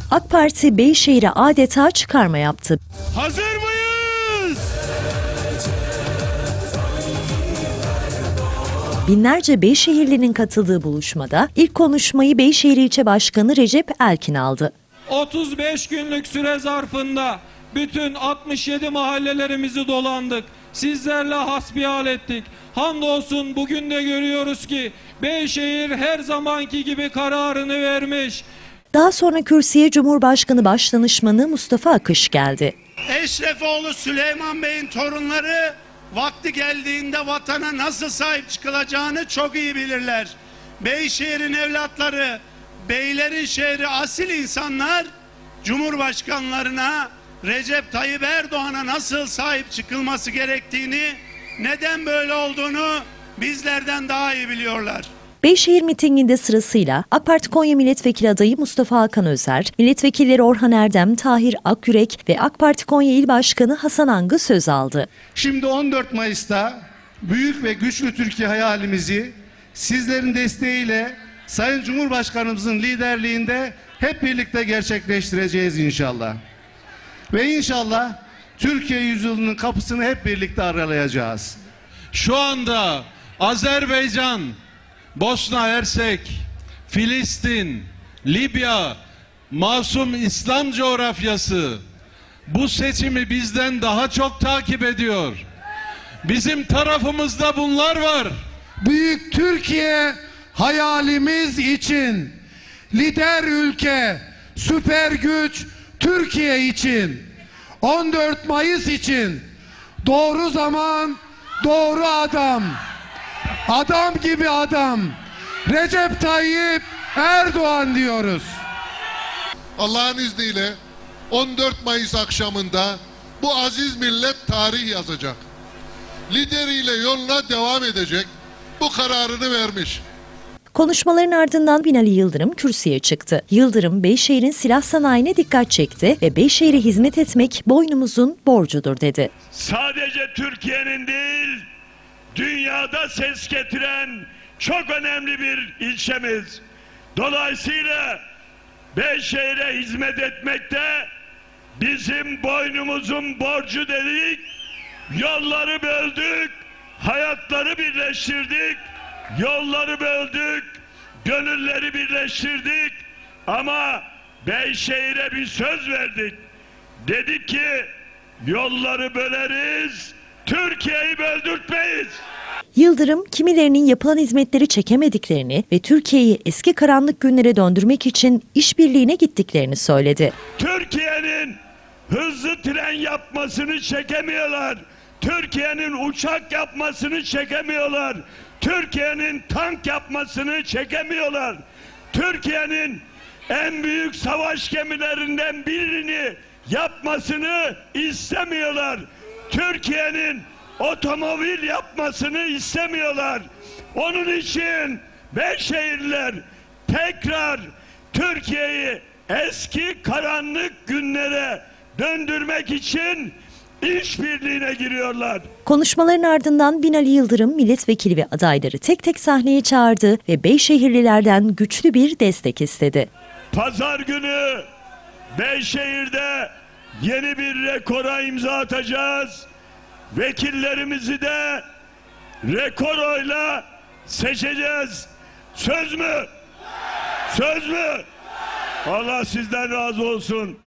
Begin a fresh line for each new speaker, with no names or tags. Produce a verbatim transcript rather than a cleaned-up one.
AK Parti Beyşehir'e adeta çıkarma yaptı.
Hazır mıyız?
Binlerce Beyşehirli'nin katıldığı buluşmada ilk konuşmayı Beyşehir İlçe Başkanı Recep Elkin aldı.
otuz beş günlük süre zarfında bütün altmış yedi mahallelerimizi dolandık. Sizlerle hasbihal ettik. Hamdolsun bugün de görüyoruz ki Beyşehir her zamanki gibi kararını vermiş.
Daha sonra kürsüye Cumhurbaşkanı Başdanışmanı Mustafa Akış geldi.
Eşrefoğlu Süleyman Bey'in torunları vakti geldiğinde vatana nasıl sahip çıkılacağını çok iyi bilirler. Beyşehir'in evlatları, beylerin şehri asil insanlar Cumhurbaşkanlarına, Recep Tayyip Erdoğan'a nasıl sahip çıkılması gerektiğini, neden böyle olduğunu bizlerden daha iyi biliyorlar.
Beyşehir mitinginde sırasıyla AK Parti Konya Milletvekili adayı Mustafa Hakan Özer, milletvekilleri Orhan Erdem, Tahir Akyürek ve AK Parti Konya İl Başkanı Hasan Angı söz aldı.
Şimdi on dört Mayıs'ta büyük ve güçlü Türkiye hayalimizi sizlerin desteğiyle Sayın Cumhurbaşkanımızın liderliğinde hep birlikte gerçekleştireceğiz inşallah. Ve inşallah Türkiye yüzyılının kapısını hep birlikte aralayacağız.
Şu anda Azerbaycan, Bosna Hersek, Filistin, Libya, masum İslam coğrafyası bu seçimi bizden daha çok takip ediyor. Bizim tarafımızda bunlar var.
Büyük Türkiye hayalimiz için, lider ülke, süper güç Türkiye için, on dört Mayıs için doğru zaman, doğru adam, adam gibi adam, Recep Tayyip Erdoğan diyoruz.
Allah'ın izniyle on dört Mayıs akşamında bu aziz millet tarih yazacak. Lideriyle yoluna devam edecek. Bu kararını vermiş.
Konuşmaların ardından Binali Yıldırım kürsüye çıktı. Yıldırım, Beyşehir'in silah sanayine dikkat çekti ve Beyşehir'e hizmet etmek boynumuzun borcudur dedi.
Sadece Türkiye'nin değil, dünyada ses getiren çok önemli bir ilçemiz. Dolayısıyla Beyşehir'e hizmet etmekte bizim boynumuzun borcu dedik. Yolları böldük, hayatları birleştirdik, yolları böldük, gönülleri birleştirdik ama Beyşehir'e bir söz verdik. Dedik ki yolları böleriz, Türkiye'yi böldürtmeyiz.
Yıldırım, kimilerinin yapılan hizmetleri çekemediklerini ve Türkiye'yi eski karanlık günlere döndürmek için işbirliğine gittiklerini söyledi.
Türkiye'nin hızlı tren yapmasını çekemiyorlar. Türkiye'nin uçak yapmasını çekemiyorlar. Türkiye'nin tank yapmasını çekemiyorlar. Türkiye'nin en büyük savaş gemilerinden birini yapmasını istemiyorlar. Türkiye'nin otomobil yapmasını istemiyorlar. Onun için Beyşehirliler tekrar Türkiye'yi eski karanlık günlere döndürmek için işbirliğine giriyorlar.
Konuşmaların ardından Binali Yıldırım milletvekili ve adayları tek tek sahneye çağırdı ve Beyşehirlilerden güçlü bir destek istedi.
Pazar günü Beyşehir'de yeni bir rekora imza atacağız. Vekillerimizi de rekor oyla seçeceğiz. Söz mü? Söz mü? Allah sizden razı olsun.